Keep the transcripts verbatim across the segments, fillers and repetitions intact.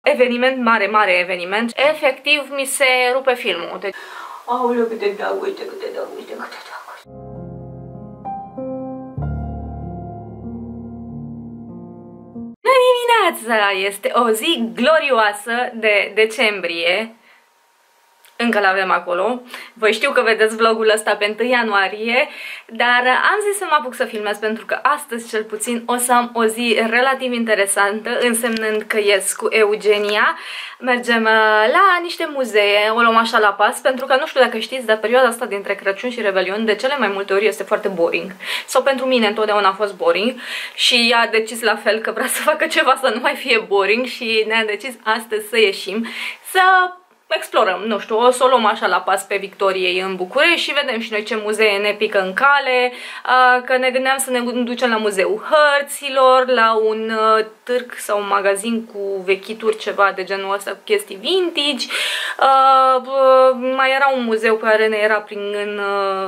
eveniment, mare, mare eveniment. Efectiv, mi se rupe filmul. Deci... Aoleu, câte dragoste, câte dragoste, câte dragoste. Dimineața este o zi glorioasă de decembrie. Încă l-avem acolo. Voi știu că vedeți vlogul ăsta pe întâi ianuarie, dar am zis să mă apuc să filmez pentru că astăzi, cel puțin, o să am o zi relativ interesantă, însemnând că ies cu Eugenia. Mergem la niște muzee, o luăm așa la pas, pentru că nu știu dacă știți, dar perioada asta dintre Crăciun și Revelion de cele mai multe ori este foarte boring. Sau pentru mine întotdeauna a fost boring și ea a decis la fel că vrea să facă ceva să nu mai fie boring și ne-a decis astăzi să ieșim, să explorăm, nu știu, o să o luăm așa la pas pe Victoriei în București și vedem și noi ce muzee ne pică în cale, că ne gândeam să ne ducem la Muzeul Hărților, la un târg sau un magazin cu vechituri, ceva de genul ăsta, cu chestii vintage. Mai era un muzeu care ne era prin în...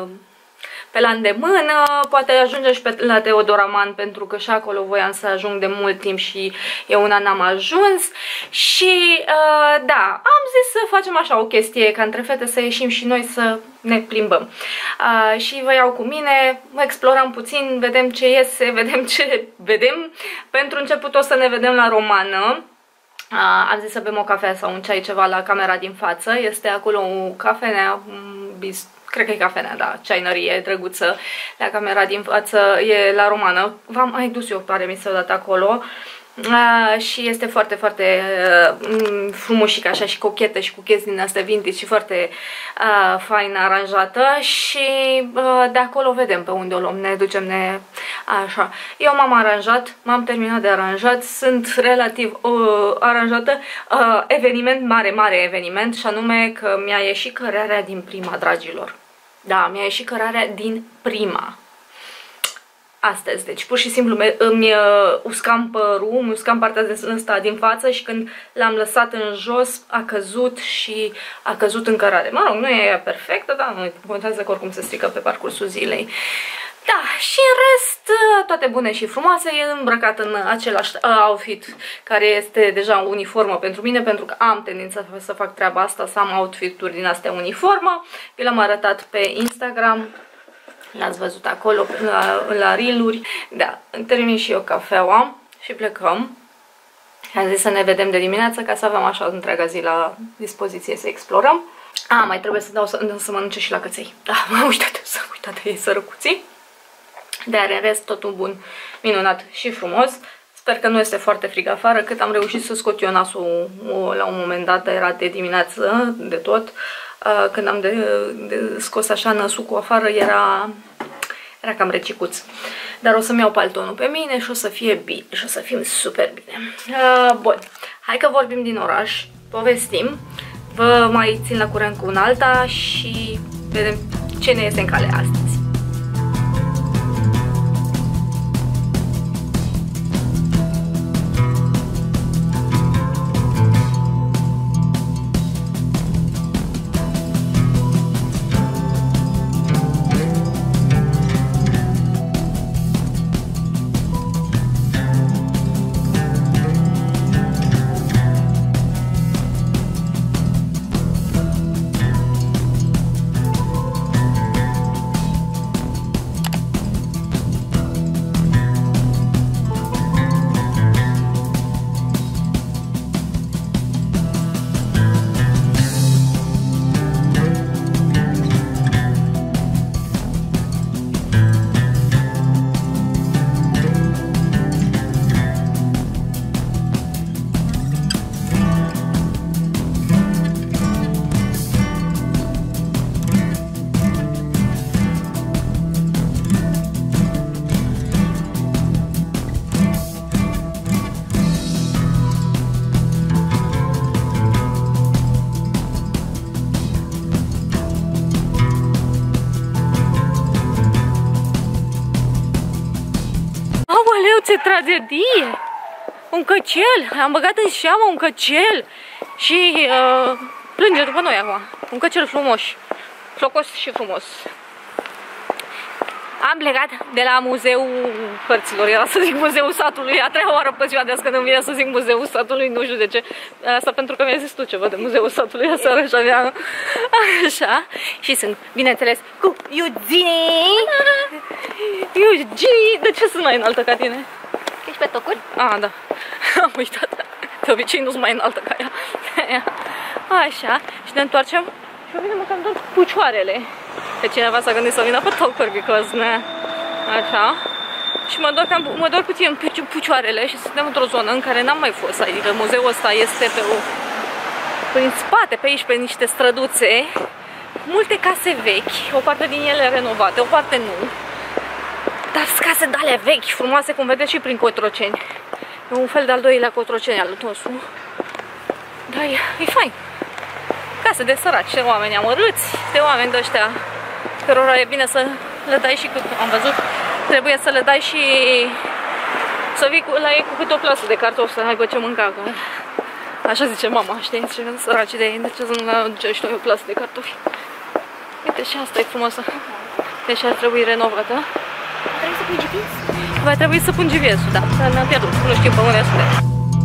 pe la îndemână, poate ajungem și pe la Teodoraman, pentru că și acolo voiam să ajung de mult timp și eu una n-am ajuns. Și uh, da, am zis să facem așa o chestie, ca între fete să ieșim și noi să ne plimbăm. Uh, și vă iau cu mine, explorăm puțin, vedem ce iese, vedem ce vedem. Pentru început o să ne vedem la Romană. Uh, am zis să bem o cafea sau un ceai, ceva la camera din față. Este acolo o cafenea, bis cred că e cafenea, da, ceainărie drăguță, la camera din față, e la Romană. V-am mai dus eu, pare mi se odată acolo. Uh, și este foarte, foarte uh, frumușică așa și cochetă și cu chestii din astea vintage și foarte uh, fain aranjată și uh, de acolo vedem pe unde o luăm, ne ducem, ne... așa. Eu m-am aranjat, m-am terminat de aranjat, sunt relativ uh, aranjată, uh, eveniment, mare, mare eveniment și anume că mi-a ieșit cărarea din prima, dragilor. Da, mi-a ieșit cărarea din prima. Astăzi, deci pur și simplu îmi uscam părul, îmi uscam partea de asta din față și când l-am lăsat în jos a căzut și a căzut în cărare. Mă rog, nu e perfectă, dar nu contează că oricum se strică pe parcursul zilei. Da, și în rest, toate bune și frumoase, e îmbrăcat în același outfit care este deja uniformă pentru mine, pentru că am tendința să fac treaba asta, să am outfit-uri din astea uniformă. Vi l-am arătat pe Instagram. L-ați văzut acolo la, la reel-uri. Da, termin și eu cafeaua și plecăm. Am zis să ne vedem de dimineață ca să avem așa întreaga zi la dispoziție să explorăm. A, mai trebuie să dau să, să mănânce și la căței. Da, m-am uitat, s-am uitat de ei sărăcuții. Dar în rest totul bun, minunat și frumos. Sper că nu este foarte frig afară, cât am reușit să scot eu nasul la un moment dat, era de dimineață, de tot. Când am de, de scos așa năsul cu afară, era, era cam recicuț. Dar o să-mi iau paltonul pe mine și o să fie bine, și o să fim super bine. Uh, bun, hai că vorbim din oraș, povestim, vă mai țin la curent cu un alta și vedem ce ne iese în cale astăzi. Ce tragedie! Un cățel! Am băgat în seamă un cățel și uh, plânge după noi acum. Un cățel frumos, flocos și frumos. Am plecat de la muzeul cărților, era să zic muzeul satului, a treia oară pe ziua de azi când îmi vine să zic muzeul satului, nu știu de ce. Asta pentru că mi-ai zis tu ceva de muzeul satului aseară și aveam așa. Și sunt, bineînțeles, cu Eugenie. Eugenie, de ce sunt mai înaltă ca tine? Ești pe tocuri? Ah, da, am uitat. De obicei nu sunt mai înaltă ca ea. Așa, și ne întoarcem și o vine mă cam tot pucioarele. Că cineva s-a gândit să vină pe tocuri, because, ne, așa. Și mă dor, cam, mă dor puțin pucioarele și suntem într-o zonă în care n-am mai fost. Adică muzeul ăsta este pe o, prin spate, pe aici, pe niște străduțe. Multe case vechi, o parte din ele renovate, o parte nu. Dar sunt case de alea vechi, frumoase, cum vedeți și prin Cotroceni. E un fel de-al doilea Cotroceni al nostru. Dar e, e fain. Case de săraci, de oameni amărâți, de oameni de ăștia cărora e bine să le dai și cât am văzut, trebuie să le dai și să vii cu, la ei cu câte o plasă de cartofi să aibă ce mânca. Că așa zice mama, știi? Și săraci de ei, de ce să nu ducești o plasă de cartofi? Uite, și asta e frumoasă. Deci ar trebui renovată. Trebuie să pun G P S? Va trebui să pun G P S-ul, da. Dar ne-am pierdut, nu știm pe unde suntem.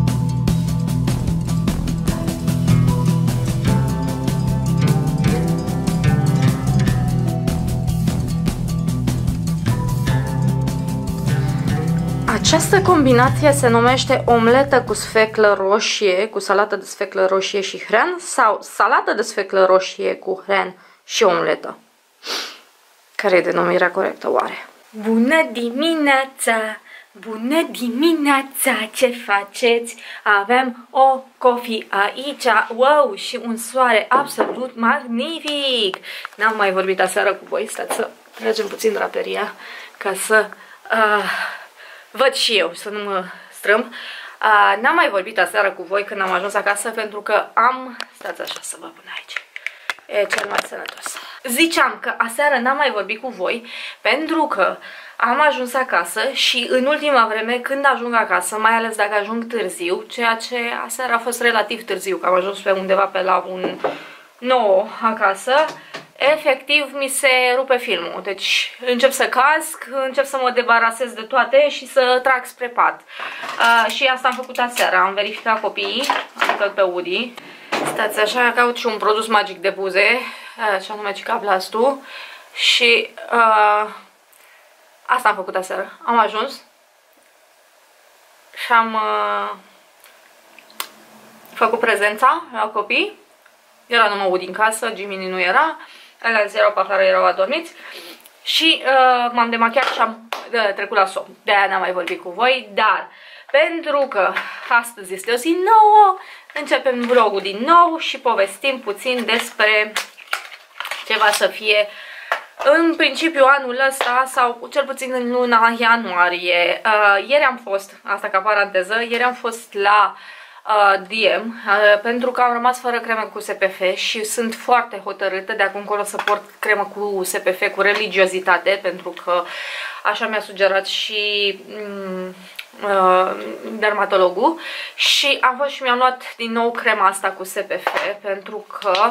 Această combinație se numește omletă cu sfeclă roșie, cu salată de sfeclă roșie și hren, sau salată de sfeclă roșie cu hren și omletă. Care e denumirea corectă, oare? Bună dimineața! Bună dimineața! Ce faceți? Avem o coffee aici, wow, și un soare absolut magnific! N-am mai vorbit aseară cu voi, stați să tragem puțin draperia ca să... Uh, văd și eu, să nu mă strâmb. Uh, N-am mai vorbit aseară cu voi când am ajuns acasă pentru că am... Stați așa să vă pun aici. E cel mai sănătos. Ziceam că aseară n-am mai vorbit cu voi pentru că am ajuns acasă și în ultima vreme când ajung acasă, mai ales dacă ajung târziu, ceea ce aseară a fost relativ târziu, că am ajuns pe undeva pe la un nouă acasă, efectiv mi se rupe filmul. Deci încep să casc, încep să mă debarasez de toate și să trag spre pat. Uh, și asta am făcut aseară, am verificat copiii, adică pe Woody. Stați așa, caut și un produs magic de buze, așa anume Cicaplastul. Și uh, asta am făcut aseară. Am ajuns și am uh, făcut prezența la copii. Era numai Woody în casă, Jimmy nu era. Alea erau pe afară, erau adormiți. Și uh, m-am demachiat și am uh, trecut la somn. De-aia n-am mai vorbit cu voi, dar pentru că astăzi este o zi nouă, începem vlogul din nou și povestim puțin despre ce va să fie în principiu anul ăsta sau cel puțin în luna ianuarie. Uh, ieri am fost, asta ca paranteză, ieri am fost la uh, D M uh, pentru că am rămas fără cremă cu S P F și sunt foarte hotărâtă de acum încolo să port cremă cu S P F cu religiozitate, pentru că așa mi-a sugerat și um, uh, dermatologul. Și am fost și mi-am luat din nou crema asta cu S P F pentru că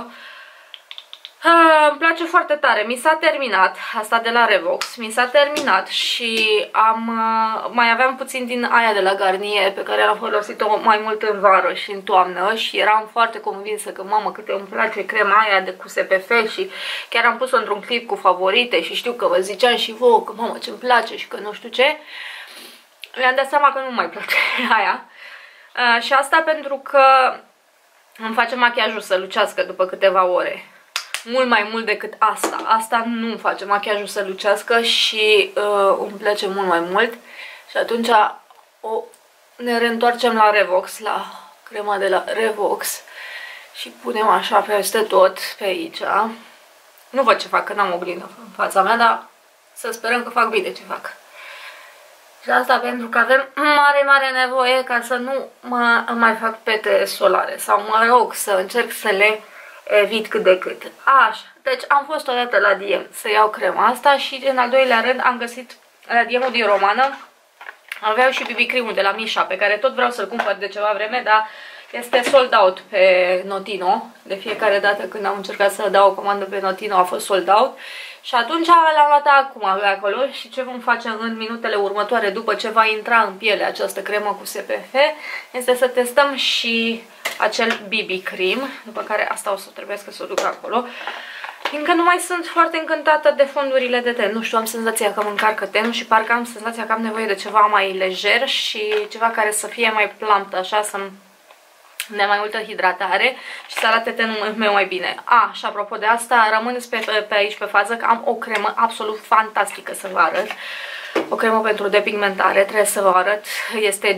Uh, îmi place foarte tare. Mi s-a terminat, asta de la Revox, mi s-a terminat și am uh, mai aveam puțin din aia de la Garnier pe care am folosit-o mai mult în vară și în toamnă și eram foarte convinsă că mamă cât îmi place crema aia de cu S P F și chiar am pus-o într-un clip cu favorite și știu că vă ziceam și vouă că mamă ce-mi place și că nu știu ce. Mi-am dat seama că nu mai place aia uh, și asta pentru că îmi face machiajul să lucească după câteva ore. Mult mai mult decât asta. Asta nu îmi face machiajul să lucească și uh, îmi place mult mai mult. Și atunci o, ne reîntoarcem la Revox, la crema de la Revox. Și punem așa peste tot, pe aici. Nu văd ce fac, că n-am oglindă în fața mea, dar să sperăm că fac bine ce fac. Și asta pentru că avem mare, mare nevoie ca să nu mă mai fac pete solare. Sau mă rog să încerc să le evit cât de cât. Așa, deci am fost odată la D M să iau crema asta și în al doilea rând am găsit la D M-ul din Romană. Aveau și B B cream-ul de la Misha pe care tot vreau să-l cumpăr de ceva vreme, dar Este sold out pe Notino. De fiecare dată când am încercat să dau o comandă pe Notino a fost sold out. Și atunci l-am luat acum pe acolo și ce vom face în minutele următoare după ce va intra în piele această cremă cu S P F este să testăm și acel B B cream, după care asta o să trebuiască să o duc acolo. Fiindcă nu mai sunt foarte încântată de fondurile de ten. Nu știu, am senzația că mă încarcă tenul și parcă am senzația că am nevoie de ceva mai lejer și ceva care să fie mai plump, așa, să-mi dea mai multă hidratare și să arate tenul meu mai bine. A, și apropo de asta, rămâneți pe, pe, pe aici pe fază că am o cremă absolut fantastică să vă arăt. O cremă pentru depigmentare, trebuie să vă arăt. Este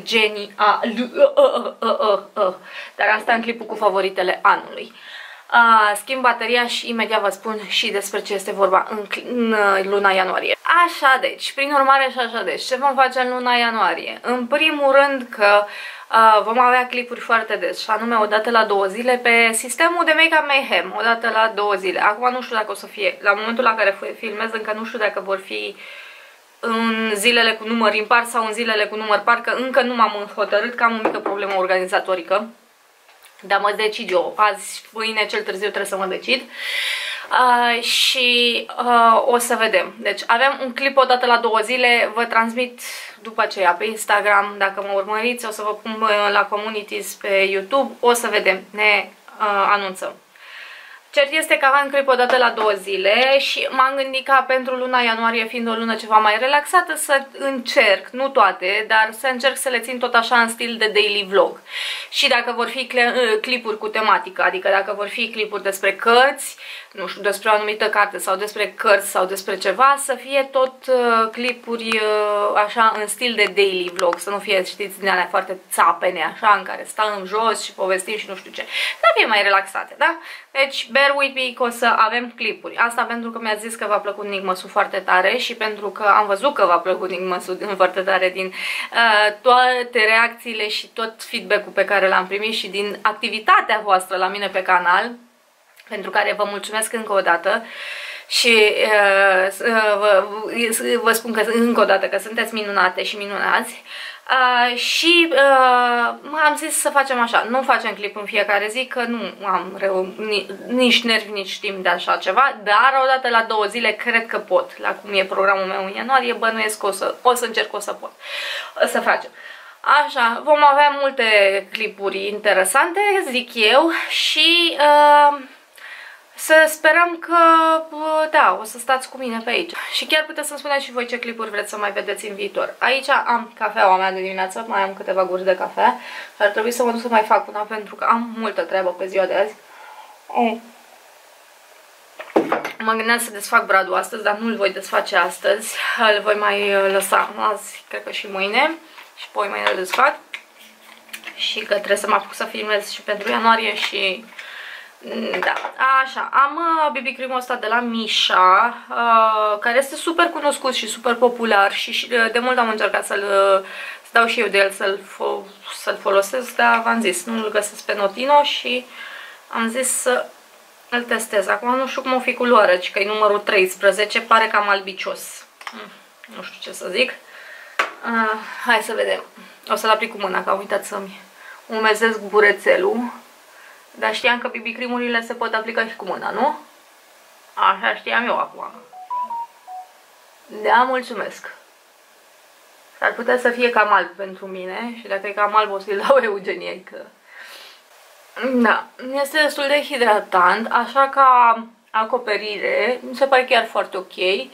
genială. Dar asta în clipul cu favoritele anului. Uh, schimb bateria și imediat vă spun și despre ce este vorba în, în luna ianuarie. Așa deci, prin urmare și așa deci, ce vom face în luna ianuarie? În primul rând că uh, vom avea clipuri foarte des, și anume o dată la două zile pe sistemul de Make Up Mayhem, o dată la două zile. Acum nu știu dacă o să fie, la momentul la care filmez încă nu știu dacă vor fi în zilele cu număr impar sau în zilele cu număr par, că încă nu m-am hotărât, că am o mică problemă organizatorică. Dar mă decid eu. Azi, mâine, cel târziu trebuie să mă decid. Uh, și uh, o să vedem. Deci avem un clip o dată la două zile. Vă transmit după aceea pe Instagram. Dacă mă urmăriți, o să vă pun la communities pe YouTube. O să vedem. Ne uh, anunțăm. Cert este că avem clip o dată la două zile și m-am gândit ca pentru luna ianuarie, fiind o lună ceva mai relaxată, să încerc, nu toate, dar să încerc să le țin tot așa în stil de daily vlog. Și dacă vor fi clipuri cu tematică, adică dacă vor fi clipuri despre cărți, nu știu, despre o anumită carte sau despre cărți sau despre ceva, să fie tot uh, clipuri uh, așa în stil de daily vlog, să nu fie, știți, din alea foarte țapene, așa, în care stăm jos și povestim și nu știu ce, să fie mai relaxate, da? Deci, bear with me că o să avem clipuri. Asta pentru că mi-ați zis că v-a plăcut Nick Măsu foarte tare și pentru că am văzut că v-a plăcut Nick Măsu foarte tare din uh, toate reacțiile și tot feedback-ul pe care l-am primit și din activitatea voastră la mine pe canal, pentru care vă mulțumesc încă o dată și uh, vă, vă spun că încă o dată că sunteți minunate și minunați. Uh, și uh, am zis să facem așa, nu facem clip în fiecare zi, că nu am reu, nici nervi, nici timp de așa ceva, dar odată la două zile cred că pot. La cum e programul meu în ianuarie, bănuiesc că o să, o să încerc, o să pot o să facem. Așa, vom avea multe clipuri interesante, zic eu, și uh, să sperăm că, da, o să stați cu mine pe aici. Și chiar puteți să-mi spuneți și voi ce clipuri vreți să mai vedeți în viitor. Aici am cafeaua mea de dimineață, mai am câteva guri de cafea și ar trebui să mă duc să mai fac una pentru că am multă treabă pe ziua de azi. Oh. Mă gândeam să desfac bradul astăzi, dar nu-l voi desface astăzi. Îl voi mai lăsa azi, cred că și mâine. Și apoi mai îl desfac. Și că trebuie să mă apuc să filmez și pentru ianuarie și... Da, așa, am uh, B B cream-ul ăsta de la Misha, uh, care este super cunoscut și super popular și, și de mult am încercat să-l să dau și eu de el să-l fo să folosesc, dar v-am zis, nu-l găsesc pe Notino și am zis să îl testez. Acum nu știu cum o fi culoarea, ci că e numărul treisprezece, pare cam albicios. Mm, nu știu ce să zic. Uh, hai să vedem. O să-l aplic cu mâna, că am uitat să-mi umezesc burețelul. Dar știam că B B cream-urile se pot aplica și cu mâna, nu? Așa știam eu acum. Da, mulțumesc. S-ar putea să fie cam alb pentru mine și dacă e cam alb o să-i dau Eugeniei, că... Da, este destul de hidratant, așa ca acoperire, mi se pare chiar foarte ok. Uh,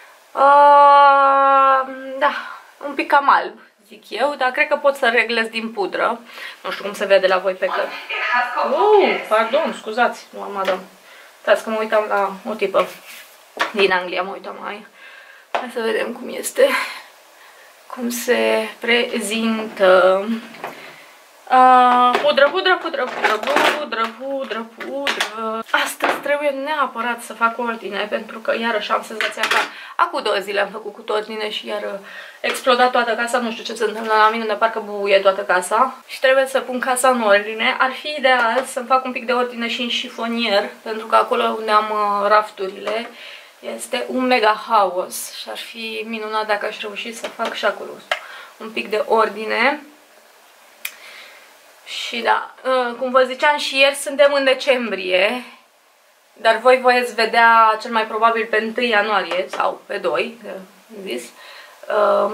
da, un pic cam alb, zic eu, dar cred că pot să reglez din pudră. Nu știu cum se vede la voi pe că... Oh, pardon, scuzați, nu am adăm. Stați că mă uitam la o tipă din Anglia, mă uitam mai. Hai să vedem cum este, cum se prezintă. Uh, pudră, pudră, pudră, pudră, pudră, pudră, pudră. Astăzi trebuie neapărat să fac ordine, pentru că iarăși am senzația că acum două zile am făcut cu ordine și iar explodat toată casa, nu știu ce se întâmplă la mine, de parcă bubuie toată casa. Și trebuie să pun casa în ordine. Ar fi ideal să-mi fac un pic de ordine și în șifonier, pentru că acolo unde am rafturile este un mega haos și ar fi minunat dacă aș reuși să fac și acolo un pic de ordine. Și da, cum vă ziceam și ieri, suntem în decembrie, dar voi voiți vedea cel mai probabil pe întâi ianuarie sau pe doi, zis. Uh,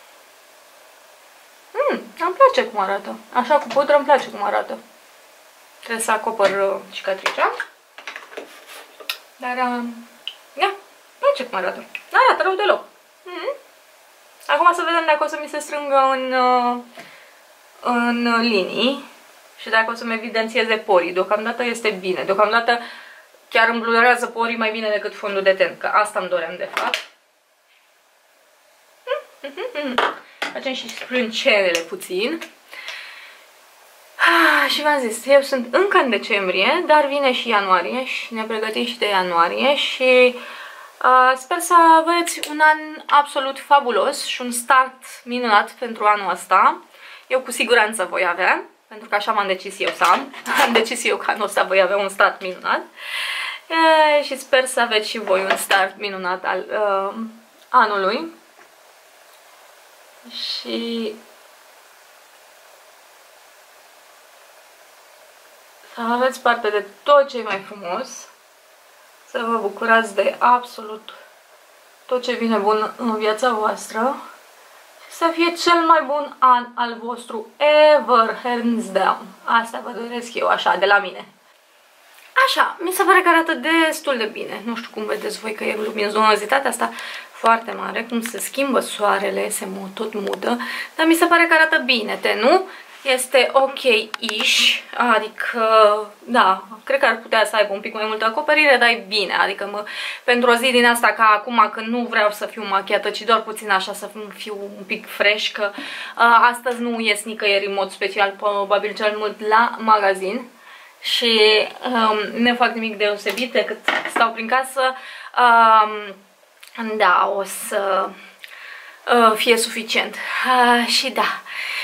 mm, îmi place cum arată. Așa cu pudră îmi place cum arată. Trebuie să acopăr uh, cicatricea. Dar, uh, da, îmi place cum arată. Nu arată rău deloc. Mm-hmm. Acum să vedem dacă o să mi se strângă în, uh, în linii și dacă o să-mi evidențieze porii. Deocamdată este bine. Deocamdată chiar îmi blurează porii mai bine decât fondul de ten, că asta îmi doream de fapt. Facem și sprâncenele puțin. Ah, și v-am zis, eu sunt încă în decembrie, dar vine și ianuarie și ne pregătim și de ianuarie și uh, sper să aveți un an absolut fabulos și un start minunat pentru anul ăsta. Eu cu siguranță voi avea, pentru că așa m-am decis eu să am. Am decis eu că anul ăsta voi avea un start minunat. Uh, și sper să aveți și voi un start minunat al uh, anului. Și să aveți parte de tot ce e mai frumos, să vă bucurați de absolut tot ce vine bun în viața voastră și să fie cel mai bun an al vostru ever, hands down. Asta vă doresc eu, așa, de la mine. Așa, mi se pare că arată destul de bine. Nu știu cum vedeți voi că e luminozitatea asta foarte mare, cum se schimbă soarele, se tot mudă, dar mi se pare că arată bine, te, nu? Este ok-ish, adică, da, cred că ar putea să aibă un pic mai multă acoperire, dar e bine, adică mă, pentru o zi din asta, ca acum, când nu vreau să fiu machiată, ci doar puțin așa, să fiu un pic fresh, că uh, astăzi nu ies nicăieri în mod special, probabil cel mult la magazin și um, nu fac nimic deosebit decât stau prin casă. Um, Da, o să uh, fie suficient. Uh, și da,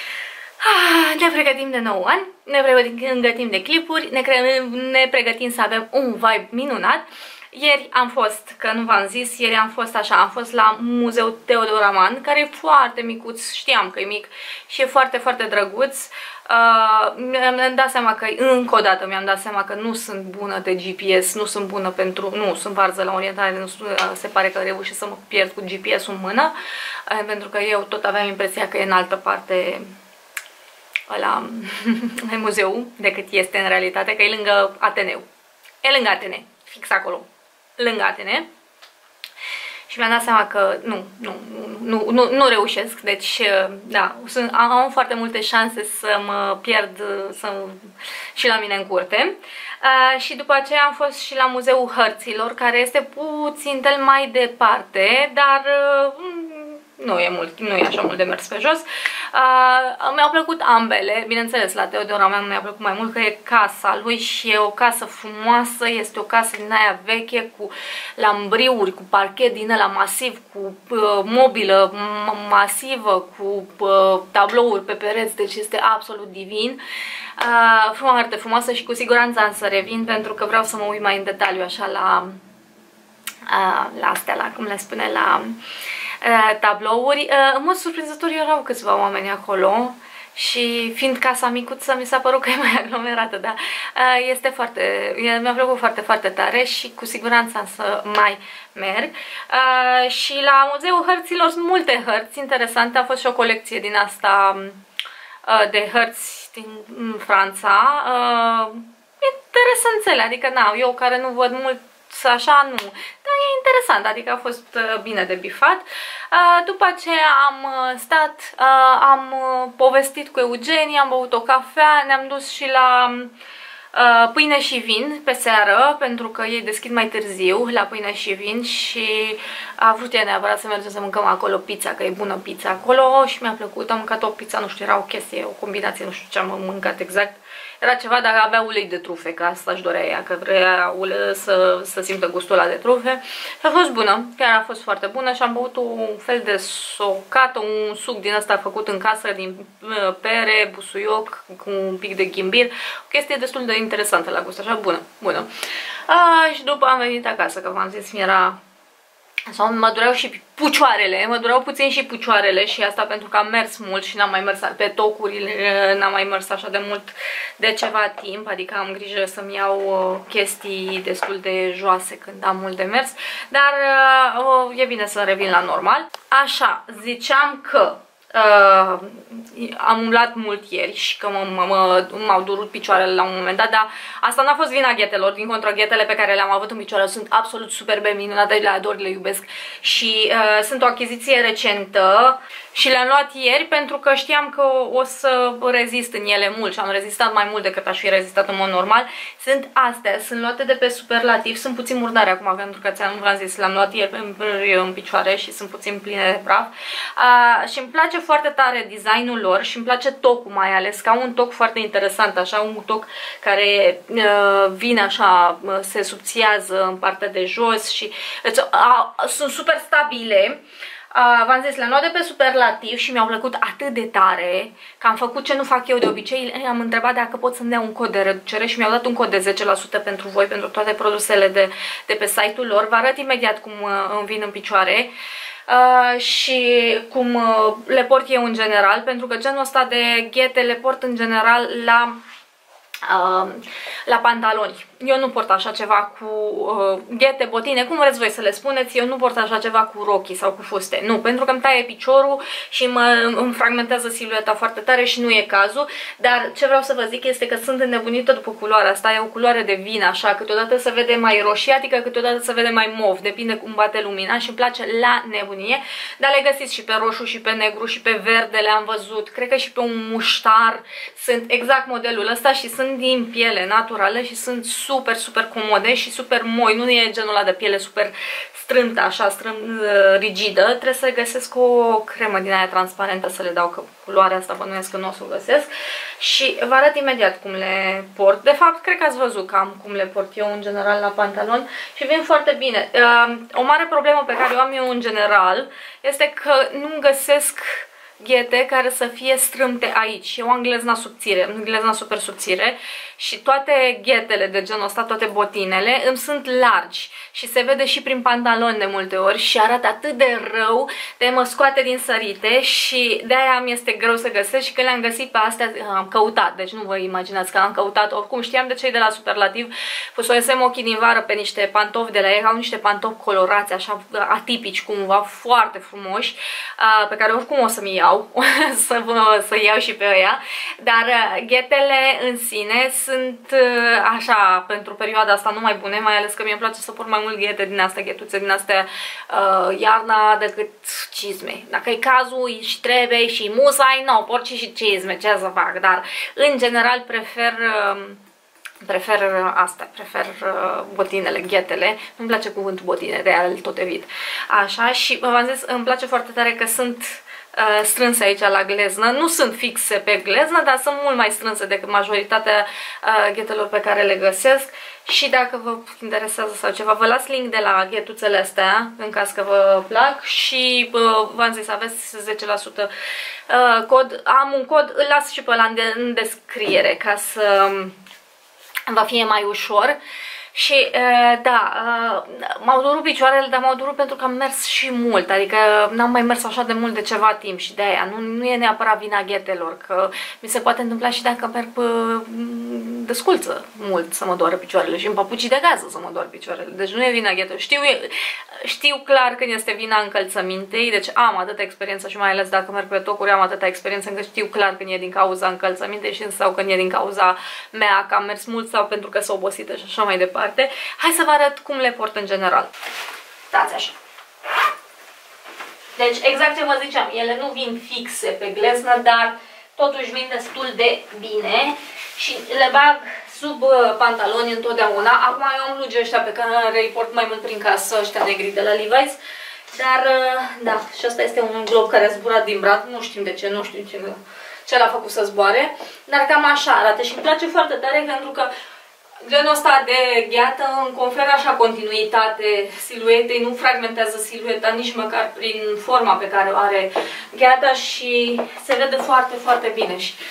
uh, ne pregătim de nou an, ne pregătim de clipuri, ne, ne pregătim să avem un vibe minunat. Ieri am fost, că nu v-am zis, ieri am fost așa, am fost la Muzeul Teodor Aman, care e foarte micuț, știam că e mic și e foarte, foarte drăguț. Uh, mi-am dat seama că, încă o dată mi-am dat seama că nu sunt bună de G P S, nu sunt bună pentru, nu, sunt varză la orientare, nu, se pare că reușesc să mă pierd cu G P S-ul în mână, uh, pentru că eu tot aveam impresia că e în altă parte ăla, muzeu, decât este în realitate, că e lângă Ateneu. E lângă Atene, fix acolo, lângă Atene. Și mi-am dat seama că nu, nu, nu, nu, nu reușesc, deci da, sunt, am foarte multe șanse să mă pierd să, și la mine în curte. Uh, și după aceea am fost și la Muzeul Hărților, care este puțin del mai departe, dar uh, nu e, mult, nu e așa mult de mers pe jos. Uh, Mi-au plăcut ambele, bineînțeles, la Teodor Aman mi-a plăcut mai mult că e casa lui și e o casă frumoasă, este o casă din aia veche, cu lambriuri, cu parchet din ăla masiv, cu uh, mobilă masivă, cu uh, tablouri pe pereți, deci este absolut divin. Uh, foarte frumoasă și cu siguranță am să revin, pentru că vreau să mă uit mai în detaliu așa la, uh, la astea, la, cum le spune, la tablouri. În mod surprinzător erau câțiva oameni acolo și fiind casa micuță mi s-a părut că e mai aglomerată, dar este foarte, mi-a plăcut foarte, foarte tare și cu siguranță am să mai merg. Și la Muzeul Hărților sunt multe hărți interesante, a fost și o colecție din asta de hărți din Franța, interesanțele, adică na, eu care nu văd mult așa, nu, dar e interesant, adică a fost bine de bifat. După aceea am stat, am povestit cu Eugenia, am băut o cafea, ne-am dus și la Pâine și Vin pe seară, pentru că ei deschid mai târziu la Pâine și Vin și a vrut ea neapărat să mergem să mâncăm acolo pizza, că e bună pizza acolo și mi-a plăcut. Am mâncat o pizza, nu știu, era o chestie, o combinație, nu știu ce am mâncat exact. Era ceva, dar avea ulei de trufe, că asta își dorea ea, că vrea ule, să, să simtă gustul ăla de trufe. Și a fost bună, chiar a fost foarte bună și am băut un fel de socată, un suc din ăsta făcut în casă, din pere, busuioc, cu un pic de ghimbir. O chestie destul de interesantă la gust, așa, bună, bună. A, și după am venit acasă, că v-am zis, mi-era sau mă dureau și pucioarele, mă dureau puțin și pucioarele și asta pentru că am mers mult și n-am mai mers pe tocurile, n-am mai mers așa de mult de ceva timp, adică am grijă să-mi iau chestii destul de joase când am mult de mers, dar uh, e bine să revin la normal. Așa, ziceam că Uh, am umblat mult ieri și că m-au durut picioarele la un moment dat, dar asta n-a fost vina ghetelor, din contră ghetele pe care le-am avut în picioare sunt absolut superbe, minunate, le ador, le iubesc și uh, sunt o achiziție recentă și le-am luat ieri pentru că știam că o, o să rezist în ele mult și am rezistat mai mult decât aș fi rezistat în mod normal. Sunt astea, sunt luate de pe Superlativ, sunt puțin murdare acum pentru că ți-am zis, le-am luat ieri în, în picioare și sunt puțin pline de praf uh, și îmi place foarte tare designul lor și îmi place tocul mai ales, că au un toc foarte interesant, așa, un toc care uh, vine așa, uh, se subțiază în partea de jos și deci, uh, sunt super stabile. Uh, V-am zis, le-am luat de pe Superlativ și mi-au plăcut atât de tare că am făcut ce nu fac eu de obicei. Am întrebat dacă pot să-mi dea un cod de reducere și mi-au dat un cod de zece la sută pentru voi, pentru toate produsele de, de pe site-ul lor. Vă arăt imediat cum uh, îmi vin în picioare. Uh, și cum uh, le port eu în general, pentru că genul ăsta de ghete le port în general la uh, la pantaloni. Eu nu port așa ceva cu uh, ghete, botine, cum vreți voi să le spuneți, eu nu port așa ceva cu rochii sau cu fuste. Nu, pentru că îmi taie piciorul și mă, îmi fragmentează silueta foarte tare și nu e cazul. Dar ce vreau să vă zic este că sunt înnebunită după culoarea asta. E o culoare de vin, așa, câteodată se vede mai roșiatică, câteodată se vede mai mov, depinde cum bate lumina și îmi place la nebunie. Dar le găsiți și pe roșu și pe negru și pe verde, le-am văzut. Cred că și pe un muștar sunt exact modelul ăsta și sunt din piele naturală și sunt super, super comode și super moi. Nu e genul ăla de piele super strântă, așa, strânt, rigidă. Trebuie să găsesc o cremă din aia transparentă să le dau, că culoarea asta bănuiesc că nu o să o găsesc. Și vă arăt imediat cum le port. De fapt, cred că ați văzut cam cum le port eu în general la pantalon și vin foarte bine. O mare problemă pe care o am eu în general este că nu găsesc ghete care să fie strâmte aici. Eu am glezna subțire, glezna super subțire și toate ghetele de genul ăsta, toate botinele, îmi sunt largi și se vede și prin pantaloni de multe ori și arată atât de rău, de mă scoate din sărite și de-aia mi este greu să găsesc și când le-am găsit pe astea am căutat, deci nu vă imaginați că am căutat, oricum știam de cei de la Superlativ, pusesem ochii din vară pe niște pantofi de la ei, au niște pantofi colorați, așa atipici cumva, foarte frumoși, pe care oricum o să-mi iau, să, vă, să iau și pe ăia, dar ghetele în sine sunt așa, pentru perioada asta nu mai bune, mai ales că mie îmi place să port mai mult ghete din astea, ghetuțe din astea uh, iarna decât cizme. Dacă e cazul și trebuie și musai, nu, port și cizme, ce să fac, dar în general prefer... Uh, Prefer asta, prefer botinele, ghetele. Nu-mi place cuvântul botine, de aia tot evit. Așa, și v-am zis, îmi place foarte tare că sunt uh, strânse aici la gleznă. Nu sunt fixe pe gleznă, dar sunt mult mai strânse decât majoritatea uh, ghetelor pe care le găsesc. Și dacă vă interesează sau ceva, vă las link de la ghetuțele astea, în caz că vă plac. Și uh, v-am zis, aveți zece la sută uh, cod. Am un cod, îl las și pe ăla în, de în descriere, ca să... va fi mai ușor. Și da, m-au durut picioarele, dar m-au durut pentru că am mers și mult, adică n-am mai mers așa de mult de ceva timp și de aia nu, nu e neapărat vina ghetelor, că mi se poate întâmpla și dacă merg pe desculță mult să mă doară picioarele și în papucii de gază să mă doară picioarele, deci nu e vina ghetelor. Știu, știu clar când este vina încălțămintei, deci am atâta experiență și mai ales dacă merg pe tocuri am atâta experiență încât știu clar când e din cauza încălțămintei și sau când e din cauza mea că am mers mult sau pentru că sunt obosită și așa mai departe. Hai să vă arăt cum le port în general. Stați așa. Deci, exact ce vă ziceam, ele nu vin fixe pe gleznă, dar totuși vin destul de bine și le bag sub pantaloni întotdeauna. Acum eu am blugi ăștia pe care îi port mai mult prin casă, ăștia negri de la Levi's. Dar, da, și ăsta este un glob care a zburat din brad, nu știm de ce, nu știu ce, ce l-a făcut să zboare, dar cam așa arată și îmi place foarte tare pentru că genul ăsta de gheată îmi conferă așa continuitate siluetei, nu fragmentează silueta nici măcar prin forma pe care o are gheata și se vede foarte, foarte bine. Și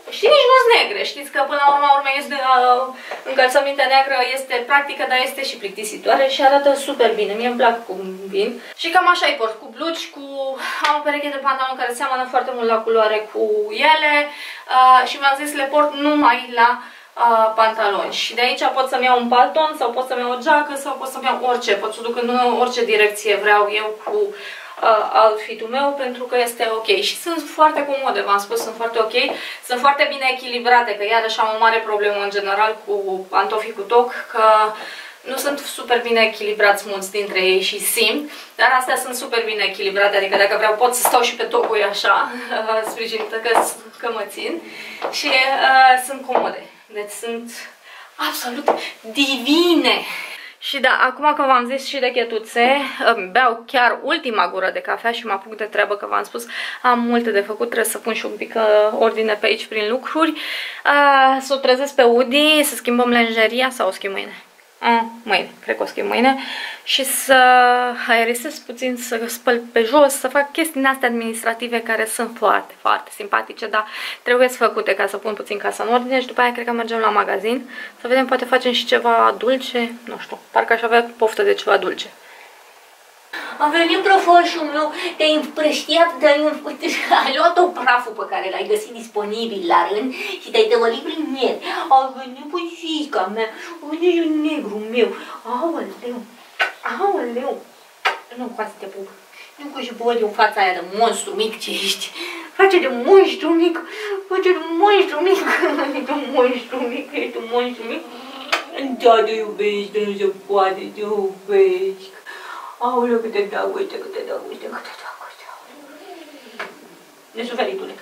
și nici nu-s negre. Știți că până la urma urmei este uh, încălțăminte neagră, este practică, dar este și plictisitoare și arată super bine. Mie îmi plac cum vin. Și cam așa îi port, cu blugi, cu... am o pereche de pantaloni care seamănă foarte mult la culoare cu ele uh, și mi-am zis le port numai la uh, pantaloni. Și de aici pot să-mi iau un palton sau pot să-mi iau o geacă sau pot să-mi iau orice. Pot să duc în orice direcție vreau eu cu uh, outfit-ul meu pentru că este ok. Și sunt foarte comode, v-am spus, sunt foarte ok. Sunt foarte bine echilibrate, că iarăși am o mare problemă în general cu pantofii cu toc, că nu sunt super bine echilibrați mulți dintre ei și simt, dar astea sunt super bine echilibrate, adică dacă vreau pot să stau și pe tocuri așa, uh, sprijinită că, că mă țin și uh, sunt comode. Deci sunt absolut divine! Și da, acum că v-am zis și de chetuțe, beau chiar ultima gură de cafea și mă apuc de treabă, că v-am spus, am multe de făcut, trebuie să pun și un pic ordine pe aici prin lucruri, uh, să o trezesc pe Udi, să schimbăm lenjeria sau o schimb mâine. Ah, mâine, cred că o schimb mâine și să aerisez puțin, să spăl pe jos, să fac chestii astea administrative care sunt foarte, foarte simpatice, dar trebuie să făcute ca să pun puțin casa în ordine și după aia cred că mergem la magazin să vedem, poate facem și ceva dulce, nu știu, parcă aș avea poftă de ceva dulce. A venit prăfoșul meu, te-ai împrăștiat, ai luat-o praful pe care l-ai găsit disponibil la rând și te-ai tăvălit prin el. A venit puica mea, a venit un negru meu. Aoleu, aoleu. Nu, cu asta te pup. Nu cu și văd eu fața aia de monstru mic ce ești. Face de monstru mic, face de monstru mic, ești un monstru mic, ești un monstru mic. Da, te iubești, nu se poate, te iubesc. Aoleu, câte dragoste, câte dragoste, câte dragoste, aoleu. Nesuferitule.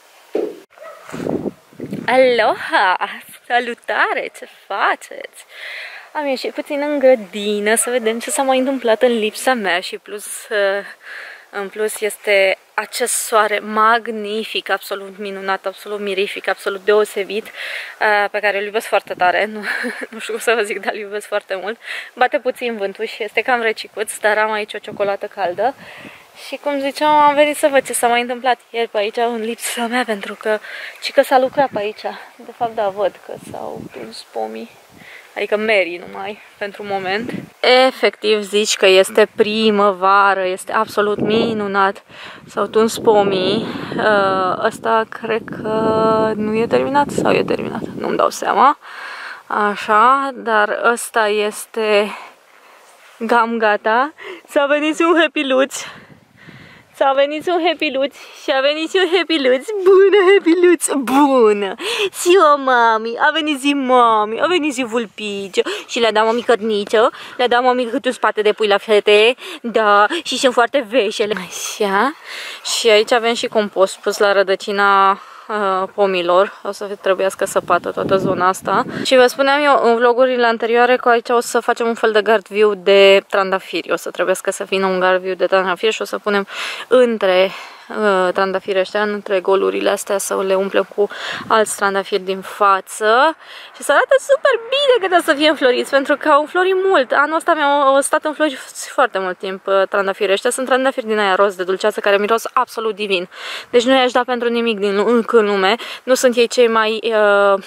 Aloha! Salutare! Ce faceți? Am ieșit puțin în grădină să vedem ce s-a mai întâmplat în lipsa mea și plus, în plus este acest soare magnific, absolut minunat, absolut mirific, absolut deosebit, pe care îl iubesc foarte tare, nu, nu știu cum să vă zic, dar îl iubesc foarte mult. Bate puțin vântul și este cam recicuț, dar am aici o ciocolată caldă și, cum ziceam, am venit să văd ce s-a mai întâmplat ieri pe aici în lipsa mea, pentru că și că s-a lucrat pe aici. De fapt, da, văd că s-au tuns pomii. Adică merii numai, pentru moment. Efectiv zici că este primăvară, este absolut minunat. S-au tuns pomii. Ăsta cred că nu e terminat sau e terminat, nu-mi dau seama. Așa, dar ăsta este cam gata. S-a venit un happy-luț. S-a venit un happy-luț și a venit un happy-luț. Bună, happy-luț, bună! Ziua mami, a venit zi mami, a venit zi vulpice. Și le-a dat mami cărniță, le-a dat mami câte un spate de pui la fete. Da, și sunt foarte veșele. Așa. Și aici avem și compost pus la rădăcina uh, pomilor. O să trebuiască săpată toată zona asta. Și vă spuneam eu în vlogurile anterioare că aici o să facem un fel de gard viu de trandafiri. O să trebuiască să vină un gard viu de trandafiri și o să punem între uh, trandafiri ăștia, între golurile astea, să le umplem cu alți trandafiri din față. Și să arate super bine când o să fie înfloriți, pentru că au înflorit mult. Anul ăsta mi-au stat înfloriți foarte mult timp uh, trandafirii ăștia. Sunt trandafiri din aia roz de dulceață care miros absolut divin. Deci nu i-aș da pentru nimic din în lume. Nu sunt ei cei mai uh,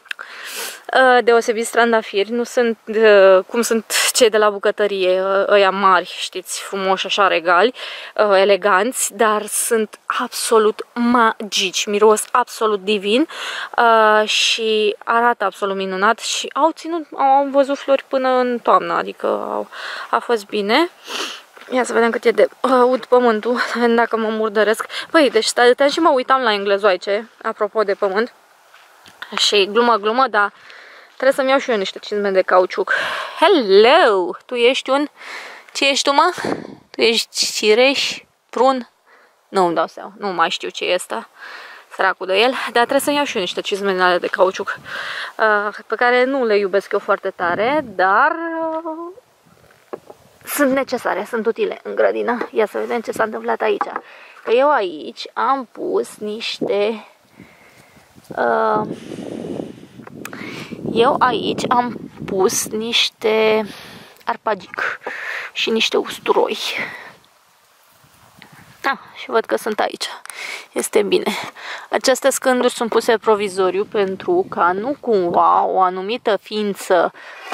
deosebiți trandafiri, nu sunt uh, cum sunt cei de la bucătărie, ăia mari, știți, frumoși, așa, regali, uh, eleganți, dar sunt absolut magici, miros absolut divin uh, și arată absolut minunat și au ținut, au văzut flori până în toamnă, adică au, a fost bine. Ia să vedem cât e de uh, ud pământul, să vedem dacă mă murdăresc. Păi, deci stăteam și mă uitam la englezoaice, apropo de pământ. Și glumă, glumă, dar trebuie să-mi iau și eu niște cizme de cauciuc. Hello! Tu ești un... Ce ești tu, mă? Tu ești cireș? Prun? Nu îmi dau seama, nu mai știu ce e ăsta. Săracul de el. Dar trebuie să-mi iau și eu niște cizme de cauciuc. Uh, pe care nu le iubesc eu foarte tare, dar... Uh, sunt necesare, sunt utile în grădină. Ia să vedem ce s-a întâmplat aici. Că eu aici am pus niște... Uh, eu aici am pus niște arpagic și niște usturoi. Ah, și văd că sunt aici. este bine. Aceste scânduri sunt puse provizoriu pentru ca nu cumva o anumită ființă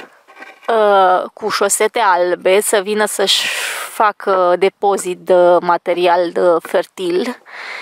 uh, cu șosete albe să vină să-și facă depozit de material de fertil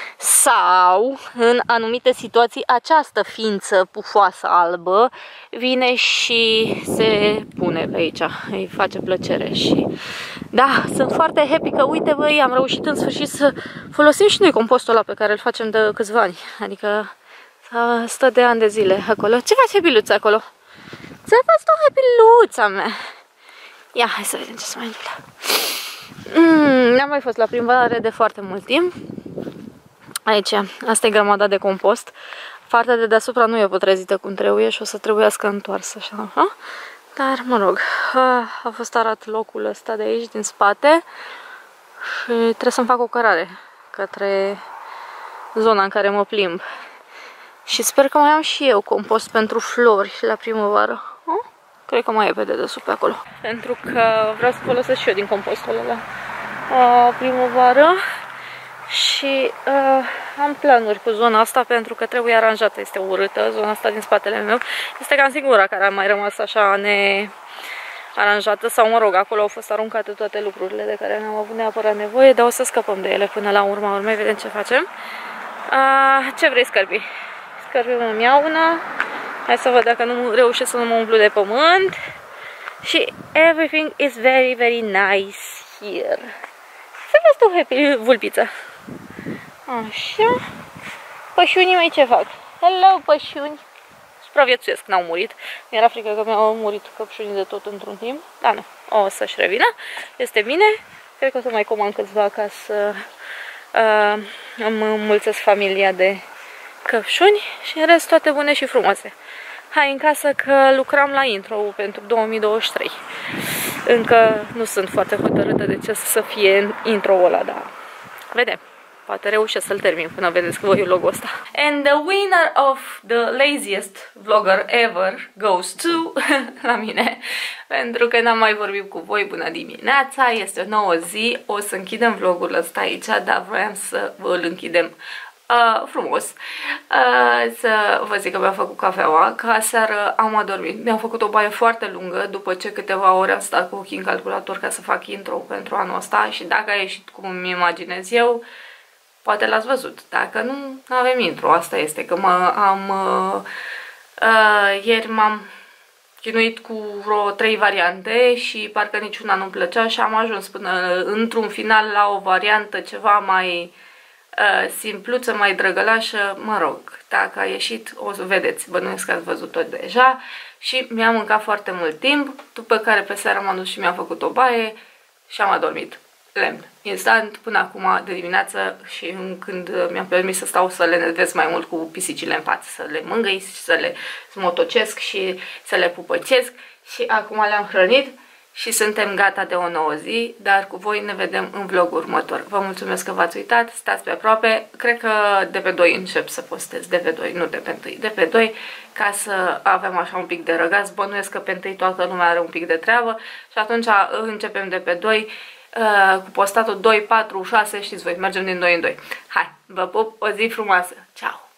sau în anumite situații această ființă pufoasă albă vine și se pune pe aici, îi face plăcere și da, sunt foarte happy că uite băi, am reușit în sfârșit să folosim și noi compostul ăla pe care îl facem de câțiva ani, adică stă de ani de zile acolo. Ce face Biluța acolo? Ce faci tu, Biluța mea? Ia, hai să vedem ce se mai întâmplă. Mm, n-am mai fost la primăvară de foarte mult timp. Aici, asta e grămada de compost. Partea de deasupra nu e putrezită cum trebuie și o să trebuiască întoarsă așa, așa. Dar, mă rog, a fost arat locul ăsta de aici, din spate. Și trebuie să-mi fac o cărare către zona în care mă plimb. Și sper că mai am și eu compost pentru flori la primăvară. Cred că mai e pe dedesubt pe acolo. Pentru că vreau să folosesc și eu din compostul ăla la primăvară. Și uh, am planuri cu zona asta pentru că trebuie aranjată, este urâtă, zona asta din spatele meu. Este cam singura care a mai rămas așa nearanjată sau mă rog, acolo au fost aruncate toate lucrurile de care n-am avut neapărat nevoie, dar o să scăpăm de ele până la urma urmei, vedem ce facem. Uh, ce vrei, Scărbi? Scărbi îmi iau una, hai să văd dacă nu reușesc să nu mă umplu de pământ. Și everything is very, very nice here. Să vezi tu, happy vulpiță. Așa. Pășunii mei ce fac? Hello, pășuni. Supraviețuiesc, n-au murit. Mi-era frică că mi-au murit căpșunii de tot într-un timp. Dar nu, o să-și revină. Este bine. Cred că o să mai comand câțiva ca să uh, îmi înmulțesc familia de căpșuni. Și în rest toate bune și frumoase. Hai în casă că lucram la intro pentru două mii douăzeci și trei. Încă nu sunt foarte hotărâtă de ce să fie intro-ul ăla, dar vedem. Poate reușesc să-l termin până vedeți voi logo ăsta. And the winner of the laziest vlogger ever goes to la mine. Pentru că n-am mai vorbit cu voi. Bună dimineața, este o nouă zi. O să închidem vlogul ăsta aici, dar vroiam să îl închidem Uh, frumos. Uh, să vă zic că mi-am făcut cafeaua, că aseară am adormit. Mi-am făcut o baie foarte lungă, după ce câteva ore am stat cu ochii în calculator ca să fac intro pentru anul ăsta și dacă a ieșit cum îmi imaginez eu, poate l-ați văzut. Dacă nu, avem intro. Asta este, că mă am... Uh, uh, ieri m-am chinuit cu vreo trei variante și parcă niciuna nu-mi plăcea și am ajuns până într-un final la o variantă ceva mai... Uh, simpluță, mai drăgălașă, mă rog, dacă a ieșit, o să vedeți, bănuiesc că ați văzut tot deja și mi-am mâncat foarte mult timp, după care pe seara m-am dus și mi-am făcut o baie și am adormit lemn, instant, până acum de dimineață și când mi-am permis să stau să le nervez mai mult cu pisicile în față, să le mângâi, să le smotocesc și să le pupăcesc și acum le-am hrănit. Și suntem gata de o nouă zi, dar cu voi ne vedem în vlogul următor. Vă mulțumesc că v-ați uitat, stați pe aproape. Cred că de pe doi încep să postez, de pe doi, nu de pe întâi, de pe doi, ca să avem așa un pic de răgaz. Bănuiesc că pe întâi toată lumea are un pic de treabă și atunci începem de pe doi, uh, cu postatul doi, patru, șase, știți voi, mergem din doi în doi. Hai, vă pup, o zi frumoasă, ceau!